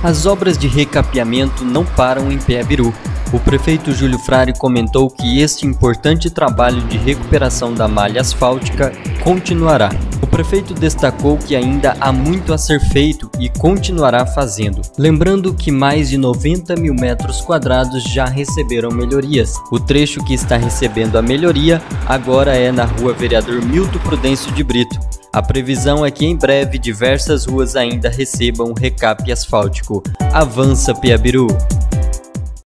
As obras de recapeamento não param em Piabiru. O prefeito Júlio Frari comentou que este importante trabalho de recuperação da malha asfáltica continuará. O prefeito destacou que ainda há muito a ser feito e continuará fazendo. Lembrando que mais de 90 mil metros quadrados já receberam melhorias. O trecho que está recebendo a melhoria agora é na rua Vereador Milton Prudêncio de Brito. A previsão é que em breve diversas ruas ainda recebam recape asfáltico. Avança Piabiru!